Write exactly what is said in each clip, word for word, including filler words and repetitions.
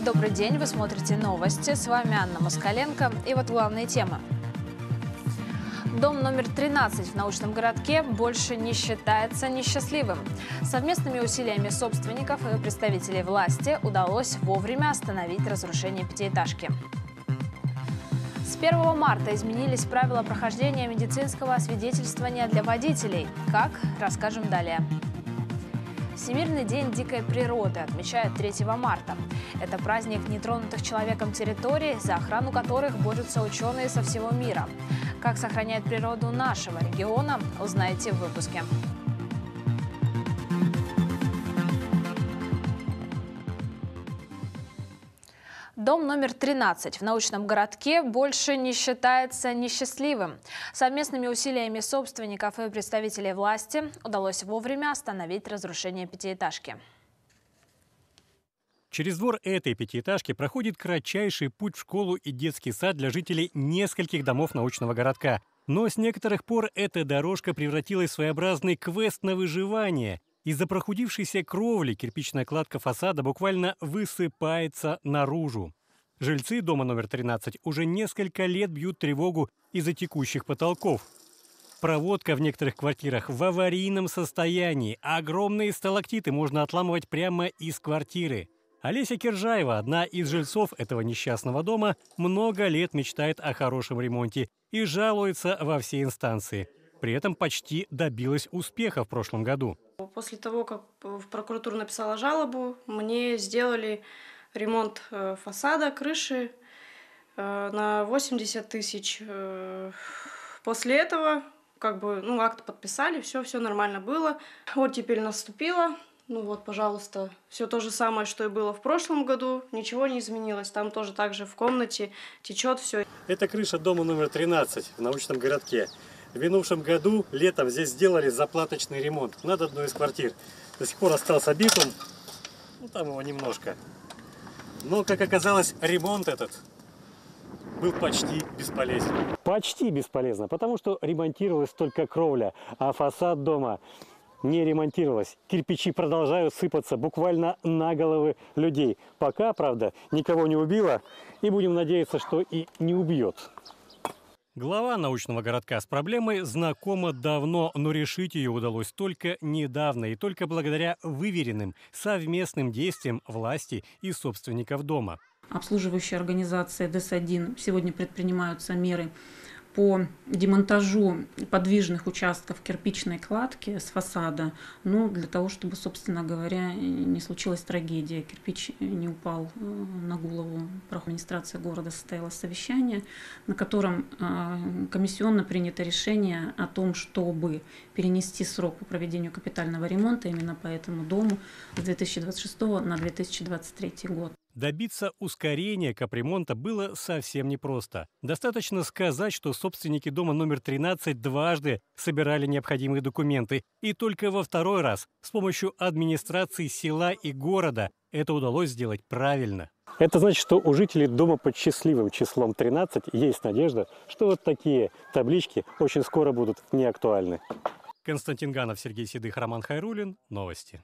Добрый день, вы смотрите новости. С вами Анна Москаленко. И вот главные темы. Дом номер тринадцать в научном городке больше не считается несчастливым. Совместными усилиями собственников и представителей власти удалось вовремя остановить разрушение пятиэтажки. С первого марта изменились правила прохождения медицинского освидетельствования для водителей. Как? Расскажем далее. Всемирный день дикой природы отмечают третьего марта. Это праздник нетронутых человеком территорий, за охрану которых борются ученые со всего мира. Как сохранять природу нашего региона, узнаете в выпуске. Дом номер тринадцать в научном городке больше не считается несчастливым. Совместными усилиями собственников и представителей власти удалось вовремя остановить разрушение пятиэтажки. Через двор этой пятиэтажки проходит кратчайший путь в школу и детский сад для жителей нескольких домов научного городка. Но с некоторых пор эта дорожка превратилась в своеобразный квест на выживание. Из-за прохудившейся кровли кирпичная кладка фасада буквально высыпается наружу. Жильцы дома номер тринадцать уже несколько лет бьют тревогу из-за текущих потолков. Проводка в некоторых квартирах в аварийном состоянии. Огромные сталактиты можно отламывать прямо из квартиры. Олеся Киржаева, одна из жильцов этого несчастного дома, много лет мечтает о хорошем ремонте и жалуется во все инстанции. При этом почти добилась успеха в прошлом году. После того, как в прокуратуру написала жалобу, мне сделали ремонт фасада, крыши на восемьдесят тысяч. После этого как бы, ну, акт подписали, все, все нормально было. Вот теперь наступило. Ну вот, пожалуйста, все то же самое, что и было в прошлом году, ничего не изменилось. Там тоже так же в комнате течет все. Это крыша дома номер тринадцать в научном городке. В минувшем году летом здесь сделали заплаточный ремонт над одной из квартир. До сих пор остался битум, ну там его немножко. Но, как оказалось, ремонт этот был почти бесполезен. Почти бесполезно, потому что ремонтировалась только кровля, а фасад дома не ремонтировалась. Кирпичи продолжают сыпаться буквально на головы людей. Пока, правда, никого не убило, и будем надеяться, что и не убьет. Глава научного городка с проблемой знакома давно, но решить ее удалось только недавно и только благодаря выверенным совместным действиям власти и собственников дома. Обслуживающая организация ДЭС один сегодня предпринимаются меры по демонтажу подвижных участков кирпичной кладки с фасада, ну, для того, чтобы, собственно говоря, не случилась трагедия, кирпич не упал на голову. Администрация города состояла совещание, на котором комиссионно принято решение о том, чтобы перенести срок по проведению капитального ремонта именно по этому дому с две тысячи двадцать шестого на две тысячи двадцать третий год. Добиться ускорения капремонта было совсем непросто. Достаточно сказать, что собственники дома номер тринадцать дважды собирали необходимые документы, и только во второй раз с помощью администрации села и города это удалось сделать правильно. Это значит, что у жителей дома под счастливым числом тринадцать есть надежда, что вот такие таблички очень скоро будут неактуальны. Константин Ганов, Сергей Седых, Роман Хайруллин. Новости.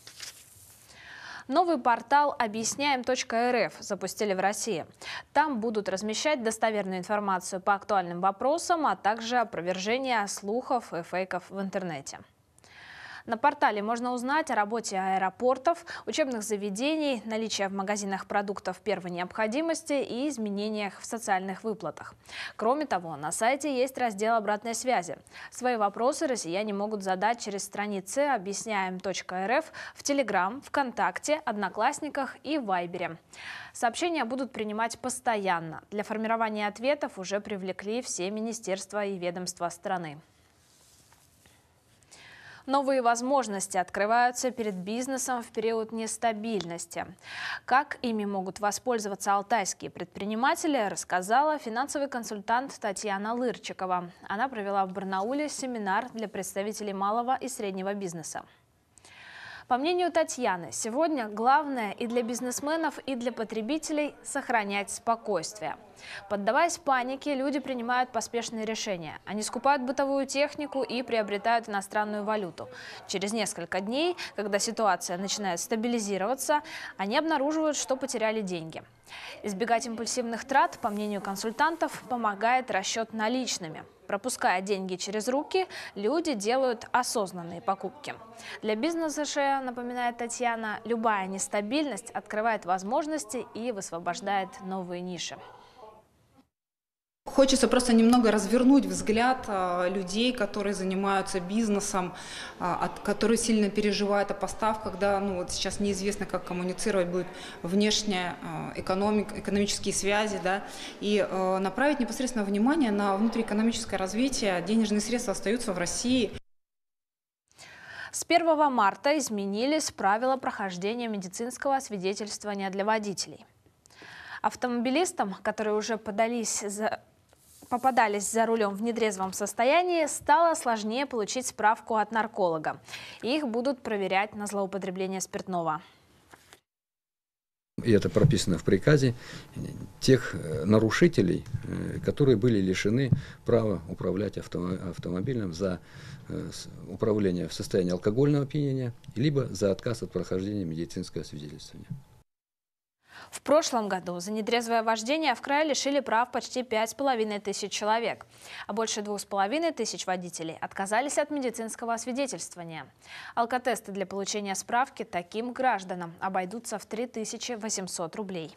Новый портал объясняем точка эр эф запустили в России. Там будут размещать достоверную информацию по актуальным вопросам, а также опровержение слухов и фейков в интернете. На портале можно узнать о работе аэропортов, учебных заведений, наличии в магазинах продуктов первой необходимости и изменениях в социальных выплатах. Кроме того, на сайте есть раздел обратной связи. Свои вопросы россияне могут задать через страницы объясняем точка эр эф в Телеграм, ВКонтакте, Одноклассниках и Вайбере. Сообщения будут принимать постоянно. Для формирования ответов уже привлекли все министерства и ведомства страны. Новые возможности открываются перед бизнесом в период нестабильности. Как ими могут воспользоваться алтайские предприниматели, рассказала финансовый консультант Татьяна Лырчикова. Она провела в Барнауле семинар для представителей малого и среднего бизнеса. По мнению Татьяны, сегодня главное и для бизнесменов, и для потребителей – сохранять спокойствие. Поддаваясь панике, люди принимают поспешные решения. Они скупают бытовую технику и приобретают иностранную валюту. Через несколько дней, когда ситуация начинает стабилизироваться, они обнаруживают, что потеряли деньги. Избегать импульсивных трат, по мнению консультантов, помогает расчет наличными. Пропуская деньги через руки, люди делают осознанные покупки. Для бизнеса же, напоминает Татьяна, любая нестабильность открывает возможности и высвобождает новые ниши. Хочется просто немного развернуть взгляд людей, которые занимаются бизнесом, которые сильно переживают о поставках, да, ну вот сейчас неизвестно, как коммуницировать будет внешняя экономика, экономические связи, да, и направить непосредственно внимание на внутриэкономическое развитие. Денежные средства остаются в России. С первого марта изменились правила прохождения медицинского освидетельствования для водителей. Автомобилистам, которые уже подались за... попадались за рулем в нетрезвом состоянии, стало сложнее получить справку от нарколога. Их будут проверять на злоупотребление спиртного. И это прописано в приказе, тех нарушителей, которые были лишены права управлять автомобилем за управление в состоянии алкогольного опьянения, либо за отказ от прохождения медицинского освидетельствования. В прошлом году за нетрезвое вождение в крае лишили прав почти пять с половиной тысяч человек, а больше двух с половиной тысяч водителей отказались от медицинского освидетельствования. Алкотесты для получения справки таким гражданам обойдутся в три тысячи восемьсот рублей.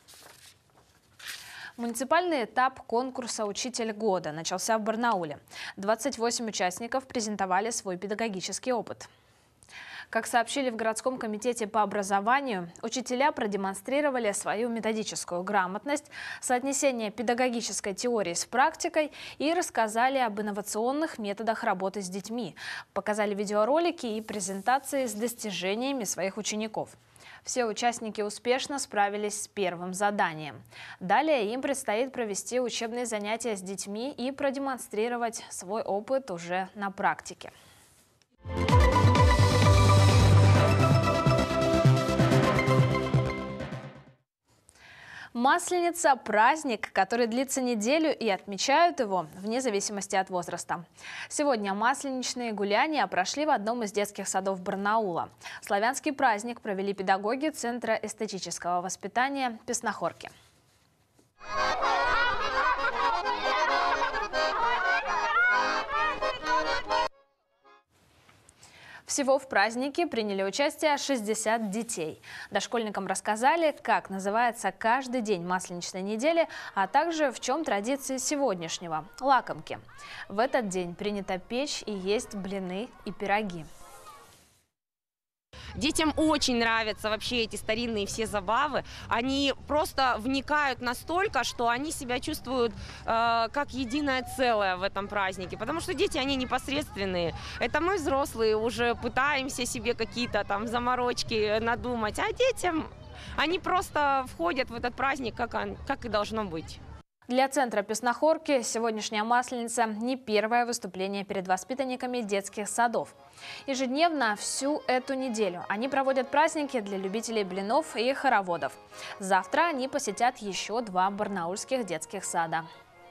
Муниципальный этап конкурса «Учитель года» начался в Барнауле. двадцать восемь участников презентовали свой педагогический опыт. Как сообщили в городском комитете по образованию, учителя продемонстрировали свою методическую грамотность, соотнесение педагогической теории с практикой и рассказали об инновационных методах работы с детьми, показали видеоролики и презентации с достижениями своих учеников. Все участники успешно справились с первым заданием. Далее им предстоит провести учебные занятия с детьми и продемонстрировать свой опыт уже на практике. Масленица – праздник, который длится неделю, и отмечают его вне зависимости от возраста. Сегодня масленичные гуляния прошли в одном из детских садов Барнаула. Славянский праздник провели педагоги Центра эстетического воспитания «Песнохорки». Всего в празднике приняли участие шестьдесят детей. Дошкольникам рассказали, как называется каждый день масленичной недели, а также в чем традиции сегодняшнего – лакомки. В этот день принято печь и есть блины и пироги. Детям очень нравятся вообще эти старинные все забавы. Они просто вникают настолько, что они себя чувствуют э, как единое целое в этом празднике. Потому что дети, они непосредственные. Это мы, взрослые, уже пытаемся себе какие-то там заморочки надумать. А детям, они просто входят в этот праздник, как, он, как и должно быть. Для Центра Песнохорки сегодняшняя Масленица не первое выступление перед воспитанниками детских садов. Ежедневно всю эту неделю они проводят праздники для любителей блинов и хороводов. Завтра они посетят еще два барнаульских детских сада.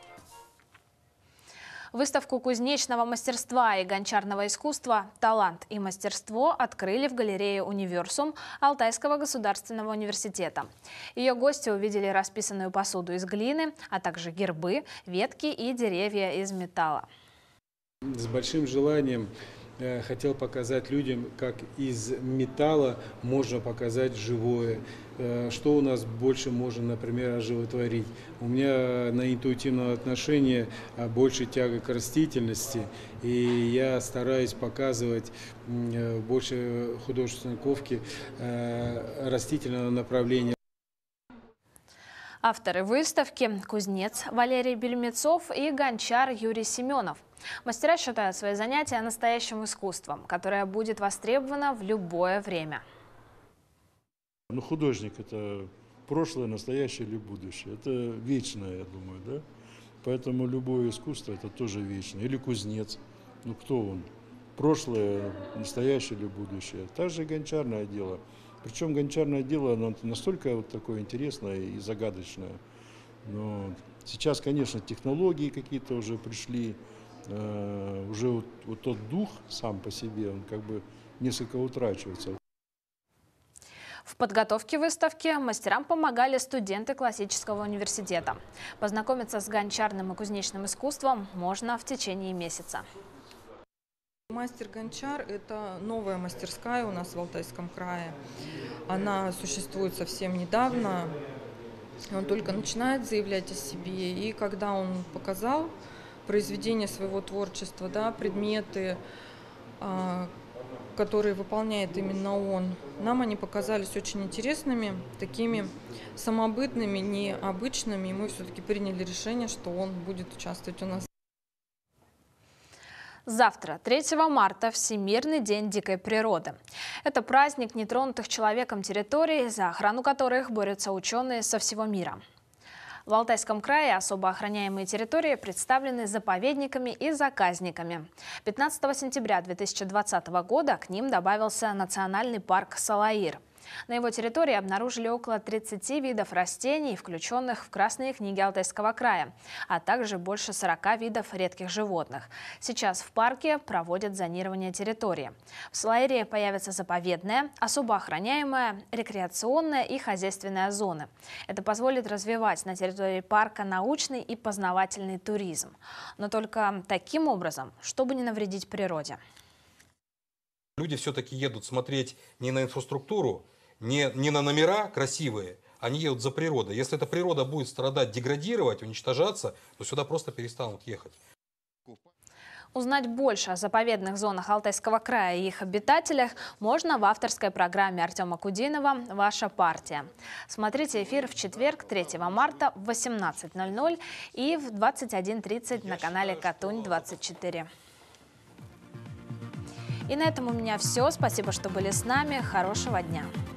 Выставку кузнечного мастерства и гончарного искусства «Талант и мастерство» открыли в галерее «Универсум» Алтайского государственного университета. Ее гости увидели расписанную посуду из глины, а также гербы, ветки и деревья из металла. С большим желанием хотел показать людям, как из металла можно показать живое. Что у нас больше можно, например, оживотворить. У меня на интуитивном отношении больше тяга к растительности, и я стараюсь показывать больше художественной ковки растительного направления. Авторы выставки – кузнец Валерий Бельмецов и гончар Юрий Семенов. Мастера считают свои занятия настоящим искусством, которое будет востребовано в любое время. Ну, художник – это прошлое, настоящее или будущее. Это вечное, я думаю, да? Поэтому любое искусство – это тоже вечное. Или кузнец. Ну, кто он? прошлое, настоящее или будущее. Также и гончарное дело. Причем гончарное дело оно настолько вот такое интересное и загадочное. Но сейчас, конечно, технологии какие-то уже пришли, э, уже вот, вот тот дух сам по себе, он как бы несколько утрачивается. В подготовке выставки мастерам помогали студенты классического университета. Познакомиться с гончарным и кузнечным искусством можно в течение месяца. Мастер-гончар – это новая мастерская у нас в Алтайском крае. Она существует совсем недавно. Он только начинает заявлять о себе. И когда он показал произведение своего творчества, да, предметы, которые выполняет именно он, нам они показались очень интересными, такими самобытными, необычными. И мы все-таки приняли решение, что он будет участвовать у нас. Завтра, третьего марта, Всемирный день дикой природы. Это праздник нетронутых человеком территорий, за охрану которых борются ученые со всего мира. В Алтайском крае особо охраняемые территории представлены заповедниками и заказниками. пятнадцатого сентября две тысячи двадцатого года к ним добавился национальный парк Салаир. На его территории обнаружили около тридцати видов растений, включенных в красные книги Алтайского края, а также больше сорока видов редких животных. Сейчас в парке проводят зонирование территории. В Салаире появятся заповедная, особо охраняемая, рекреационная и хозяйственная зоны. Это позволит развивать на территории парка научный и познавательный туризм. Но только таким образом, чтобы не навредить природе. Люди все-таки едут смотреть не на инфраструктуру, не, не на номера красивые, они едут за природой. Если эта природа будет страдать, деградировать, уничтожаться, то сюда просто перестанут ехать. Узнать больше о заповедных зонах Алтайского края и их обитателях можно в авторской программе Артема Кудинова «Ваша партия». Смотрите эфир в четверг, третьего марта в восемнадцать ноль ноль и в двадцать один тридцать на канале Катунь двадцать четыре. И на этом у меня все. Спасибо, что были с нами. Хорошего дня.